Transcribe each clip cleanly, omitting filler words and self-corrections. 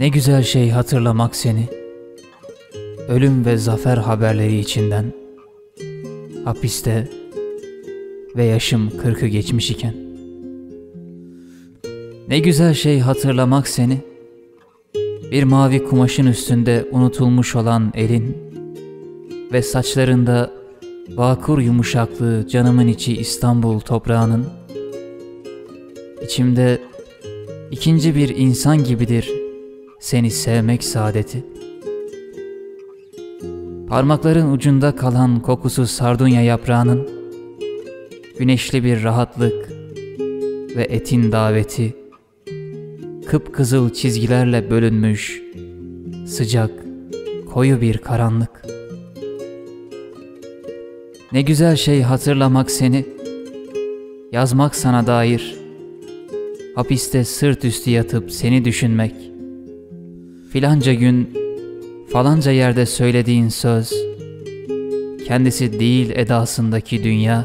Ne güzel şey hatırlamak seni, ölüm ve zafer haberleri içinden, hapiste ve yaşım 40'ı geçmiş iken. Ne güzel şey hatırlamak seni, bir mavi kumaşın üstünde unutulmuş olan elin ve saçlarında vakur yumuşaklığı canımın içi İstanbul toprağının, içimde ikinci bir insan gibidir seni sevmek saadeti. Parmakların ucunda kalan kokusu sardunya yaprağının, güneşli bir rahatlık ve etin daveti, kıpkızıl çizgilerle bölünmüş, sıcak, koyu bir karanlık. Ne güzel şey hatırlamak seni, yazmak sana dair, hapiste sırt üstü yatıp seni düşünmek, filanca gün, falanca yerde söylediğin söz, kendisi değil edasındaki dünya.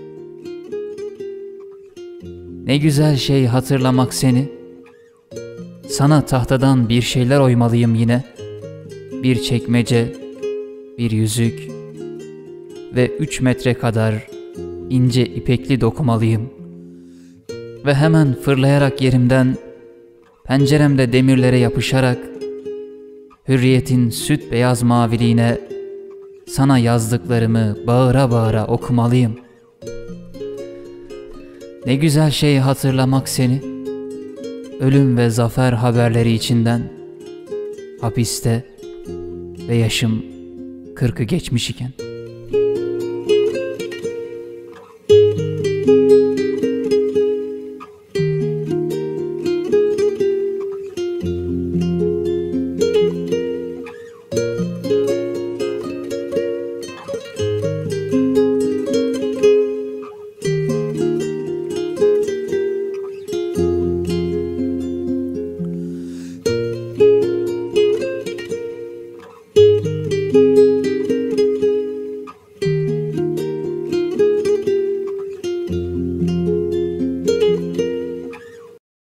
Ne güzel şey hatırlamak seni, sana tahtadan bir şeyler oymalıyım yine, bir çekmece, bir yüzük ve 3 metre kadar ince ipekli dokumalıyım. Ve hemen fırlayarak yerimden, penceremde demirlere yapışarak, hürriyetin süt beyaz maviliğine sana yazdıklarımı bağıra bağıra okumalıyım. Ne güzel şey hatırlamak seni, ölüm ve zafer haberleri içinden, hapiste ve yaşım 40'ı geçmiş iken.